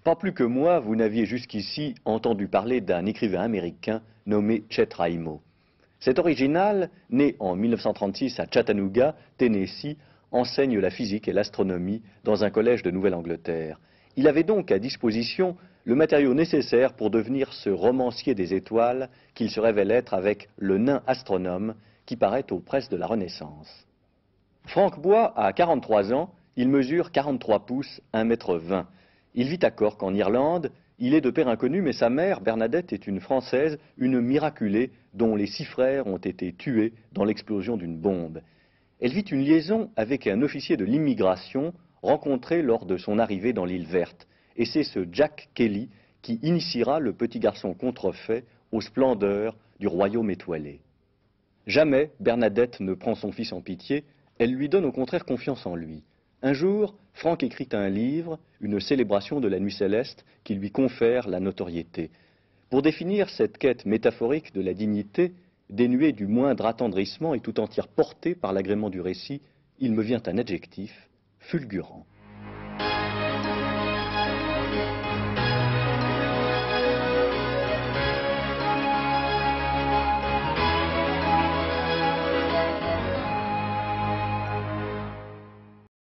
Pas plus que moi, vous n'aviez jusqu'ici entendu parler d'un écrivain américain nommé Chet Raimo. Cet original, né en 1936 à Chattanooga, Tennessee, enseigne la physique et l'astronomie dans un collège de Nouvelle-Angleterre. Il avait donc à disposition le matériau nécessaire pour devenir ce romancier des étoiles qu'il se révèle être avec le nain astronome qui paraît aux presses de la Renaissance. Franck Bois a 43 ans, il mesure 43 pouces, 1,20 m. Il vit à Cork, en Irlande. Il est de père inconnu, mais sa mère, Bernadette, est une Française, une miraculée, dont les 6 frères ont été tués dans l'explosion d'une bombe. Elle vit une liaison avec un officier de l'immigration rencontré lors de son arrivée dans l'île verte. Et c'est ce Jack Kelly qui initiera le petit garçon contrefait aux splendeurs du royaume étoilé. Jamais Bernadette ne prend son fils en pitié, elle lui donne au contraire confiance en lui. Un jour, Franck écrit un livre, une célébration de la nuit céleste, qui lui confère la notoriété. Pour définir cette quête métaphorique de la dignité, dénuée du moindre attendrissement et tout entière portée par l'agrément du récit, il me vient un adjectif fulgurant.